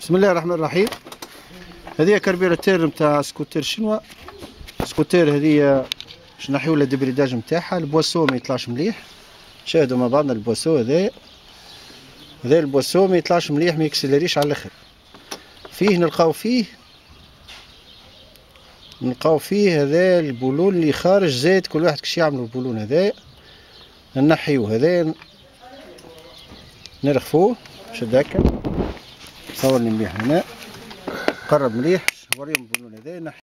بسم الله الرحمن الرحيم. هذه كربيراتير نتاع سكوتير شنوا. سكوتير هذه باش نحيو لها الدبريداج نتاعها. البواسو ما يطلعش مليح، شاهدوا مع بعضنا. البواسو هذا البواسو ما يطلعش مليح، ما يكسلريش على الاخر. فيه نلقاو فيه هذا البولون اللي خارج زيت. كل واحد كش يعملوا البولون هذا نحيوه، هذا نرخفوه شد هكا. صورني مليح هنا، قرب مليح، وريهم البولون هذا.